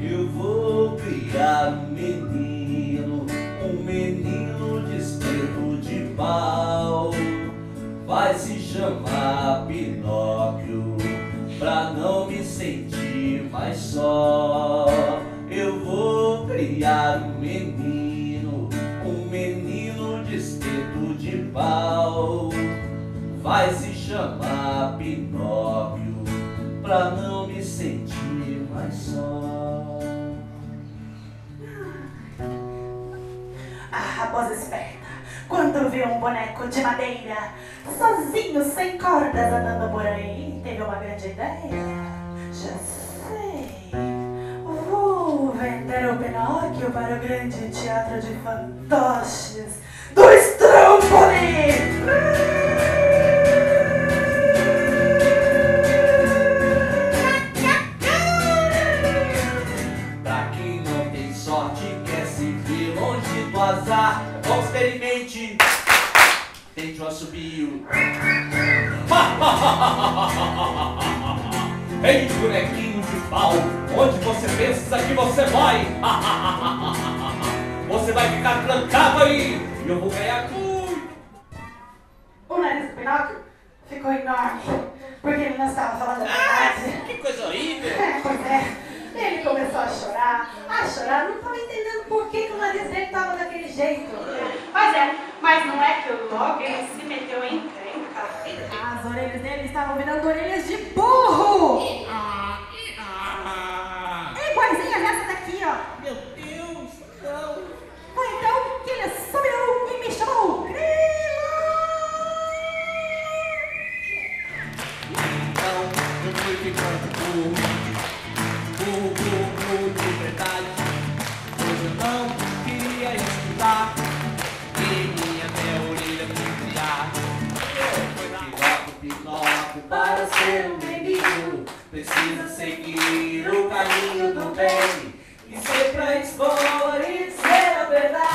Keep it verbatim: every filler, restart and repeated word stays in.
Eu vou criar um menino, um menino de espeto de pau. Vai se chamar Pinóquio, pra não me sentir mais só. Eu vou criar um menino, um menino de espeto de pau. Vai se chamar Pinóquio, pra não me sentir mais só. A raposa esperta, quando viu um boneco de madeira, sozinho, sem cordas, andando por aí, teve uma grande ideia. Já sei, vou vender o Pinóquio para o grande teatro de fantoches do Stromboli. Pra quem não tem sorte, quer se ver longe do azar, bom, experimente, tente o assobio. Ei, bonequinho de pau, onde você pensa que você vai? Você vai ficar trancado aí e eu vou ganhar muito. O nariz do Pinóquio ficou enorme, porque ele não estava falando a verdade. Que coisa horrível! É, pois é. Ele começou a chorar, a chorar, não estava entendendo por que, que o nariz dele estava daquele jeito. Pois é, mas não é que logo ele se meteu em encrenca. As orelhas dele estavam virando orelhas de burro! Iguaizinhas essa daqui, ó. Meu Deus, não! Foi então que ele subiu e me chamou Grilo! Então eu fui ficando burro. Burro, burro, de verdade. Pois eu não queria estudar e minha minha orelha me criar. Pinóquio, Pinóquio, para ser um menino, precisa seguir o caminho do bem e ser pra escola e dizer a verdade.